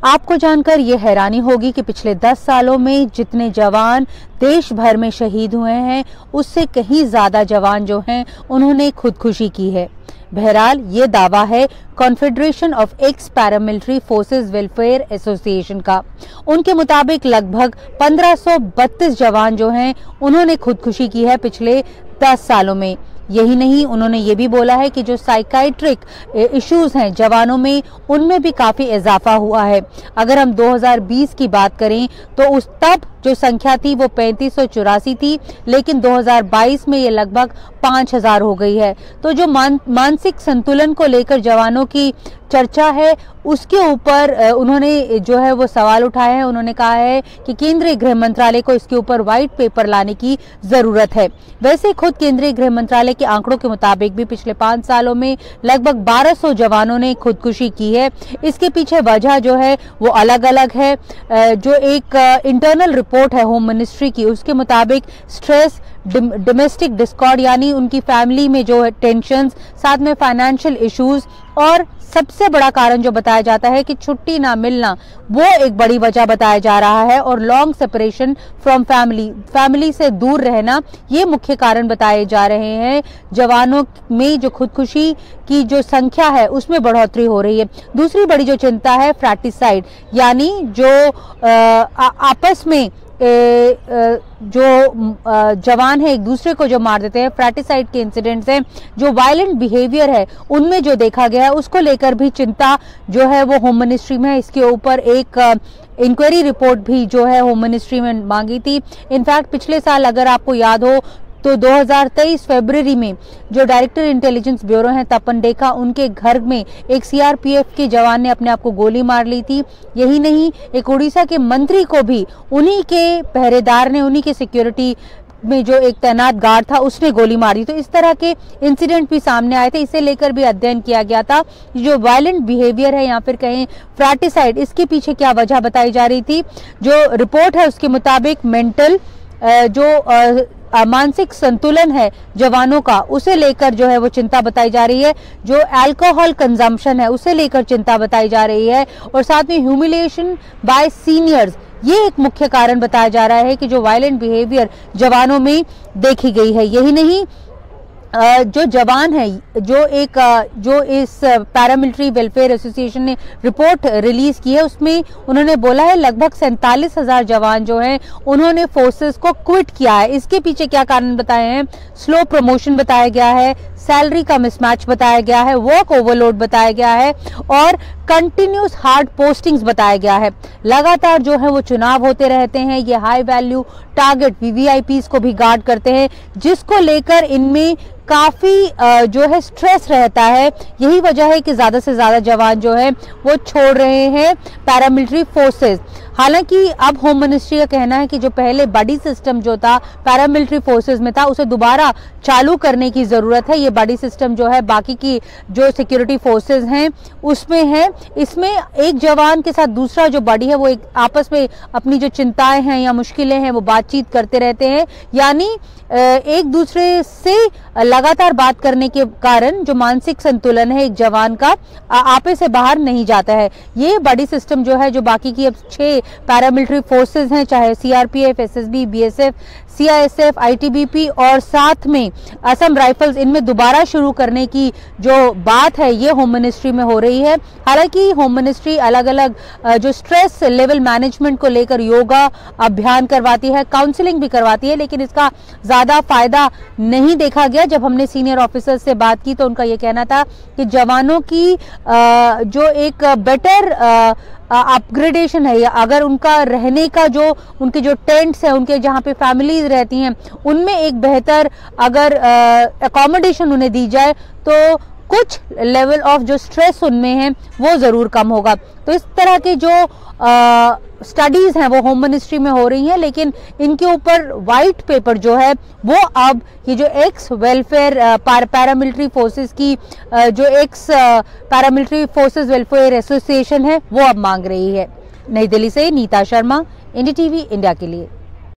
आपको जानकर ये हैरानी होगी कि पिछले 10 सालों में जितने जवान देश भर में शहीद हुए हैं उससे कहीं ज्यादा जवान जो हैं उन्होंने खुदकुशी की है। बहरहाल ये दावा है confederation of ex paramilitary forces welfare association का। उनके मुताबिक लगभग 1532 जवान जो हैं उन्होंने खुदकुशी की है पिछले 10 सालों में। यही नहीं, उन्होंने ये भी बोला है कि जो साइकाइट्रिक इश्यूज हैं जवानों में उनमें भी काफी इजाफा हुआ है। अगर हम 2020 की बात करें तो उस तब जो संख्या थी वो 3584 थी, लेकिन 2022 में ये लगभग 5000 हो गई है। तो जो मानसिक संतुलन को लेकर जवानों की चर्चा है उसके ऊपर उन्होंने जो है वो सवाल उठाए हैं। उन्होंने कहा है कि केंद्रीय गृह मंत्रालय को इसके ऊपर व्हाइट पेपर लाने की जरूरत है। वैसे खुद केंद्रीय गृह मंत्रालय के आंकड़ों के मुताबिक भी पिछले 5 सालों में लगभग 1200 जवानों ने खुदकुशी की है। इसके पीछे वजह जो है वो अलग अलग है। जो एक इंटरनल रिपोर्ट है होम मिनिस्ट्री की, उसके मुताबिक स्ट्रेस, डोमेस्टिक डिस्कॉर्ड यानी उनकी फैमिली में जो है टेंशंस, साथ में फाइनेंशियल इश्यूज, और सबसे बड़ा कारण जो बताया जाता है कि छुट्टी ना मिलना वो एक बड़ी वजह बताया जा रहा है, और लॉन्ग सेपरेशन फ्रॉम फैमिली से दूर रहना ये मुख्य कारण बताए जा रहे हैं। जवानों में जो खुदकुशी की जो संख्या है उसमें बढ़ोतरी हो रही है। दूसरी बड़ी जो चिंता है फ्रैटिसाइड, यानी जो आपस में जो जवान है एक दूसरे को जो मार देते हैं, फ्रैटिसाइड के इंसिडेंट्स हैं, जो वायलेंट बिहेवियर है उनमें जो देखा गया है उसको लेकर भी चिंता जो है वो होम मिनिस्ट्री में है। इसके ऊपर एक इंक्वायरी रिपोर्ट भी जो है होम मिनिस्ट्री में मांगी थी। इनफैक्ट पिछले साल अगर आपको याद हो तो 2023 फरवरी में जो डायरेक्टर इंटेलिजेंस ब्यूरो हैं तपन डेका, उनके घर में एक सीआरपीएफ के जवान ने अपने आप को गोली मार ली थी। यही नहीं, एक उड़ीसा के मंत्री को भी उन्हीं के पहरेदार ने, उन्हीं के सिक्योरिटी में जो एक तैनात गार्ड था उसने गोली मारी। तो इस तरह के इंसिडेंट भी सामने आए थे। इसे लेकर भी अध्ययन किया गया था। जो वायलेंट बिहेवियर है या फिर कहें फ्रैटिसाइड, इसके पीछे क्या वजह बताई जा रही थी। जो रिपोर्ट है उसके मुताबिक मेंटल जो मानसिक संतुलन है जवानों का, उसे लेकर जो है वो चिंता बताई जा रही है। जो अल्कोहल कंजम्पशन है उसे लेकर चिंता बताई जा रही है, और साथ में ह्यूमिलिएशन बाय सीनियर्स, ये एक मुख्य कारण बताया जा रहा है कि जो वायलेंट बिहेवियर जवानों में देखी गई है। यही नहीं, जो जवान है जो इस पैरामिलिट्री वेलफेयर एसोसिएशन ने रिपोर्ट रिलीज की है उसमें उन्होंने बोला है लगभग 47,000 जवान जो हैं उन्होंने फोर्सेस को क्विट किया है। इसके पीछे क्या कारण बताए हैं? स्लो प्रमोशन बताया गया है, सैलरी का मिसमैच बताया गया है, वर्क ओवरलोड बताया गया है, और कंटिन्यूस हार्ड पोस्टिंग्स बताया गया है। लगातार जो है वो चुनाव होते रहते हैं। ये हाई वैल्यू टारगेट वीवीआईपीज को भी गार्ड करते हैं, जिसको लेकर इनमें काफी जो है स्ट्रेस रहता है। यही वजह है कि ज्यादा से ज्यादा जवान जो है वो छोड़ रहे हैं पैरामिलिट्री फोर्सेस। हालांकि अब होम मिनिस्ट्री का कहना है कि जो पहले बडी सिस्टम जो था पैरामिलिट्री फोर्सेस में था उसे दोबारा चालू करने की जरूरत है। ये बडी सिस्टम जो है बाकी की जो सिक्योरिटी फोर्सेस हैं उसमें है। इसमें एक जवान के साथ दूसरा जो बडी है वो एक आपस में अपनी जो चिंताएं हैं या मुश्किलें हैं वो बातचीत करते रहते हैं, यानी एक दूसरे से लगातार बात करने के कारण जो मानसिक संतुलन है एक जवान का आपे से बाहर नहीं जाता है। ये बड़ी सिस्टम जो है जो बाकी की अब 6 पैरामिलिट्री फोर्सेस हैं, चाहे CRPF, SSB, BSF, CISF, ITBP और साथ में असम राइफल्स, इनमें दोबारा शुरू करने की जो बात है ये होम मिनिस्ट्री में हो रही है। हालांकि होम मिनिस्ट्री अलग अलग जो स्ट्रेस लेवल मैनेजमेंट को लेकर योगा अभियान करवाती है, काउंसलिंग भी करवाती है, लेकिन इसका ज्यादा फायदा नहीं देखा गया। जब हमने सीनियर ऑफिसर्स से बात की तो उनका ये कहना था कि जवानों की जो एक बेटर अपग्रेडेशन है, या अगर उनका रहने का जो उनके जो टेंट्स है, उनके जहाँ पे फैमिलीज रहती हैं, उनमें एक बेहतर अगर अकोमोडेशन उन्हें दी जाए तो कुछ लेवल ऑफ जो स्ट्रेस उनमें है वो जरूर कम होगा। तो इस तरह के जो स्टडीज हैं वो होम मिनिस्ट्री में हो रही हैं, लेकिन इनके ऊपर व्हाइट पेपर जो है वो अब ये जो एक्स वेलफेयर पैरामिलिट्री फोर्सेस की जो ex paramilitary forces welfare association है वो अब मांग रही है। नई दिल्ली से नीता शर्मा, NDTV इंडिया के लिए।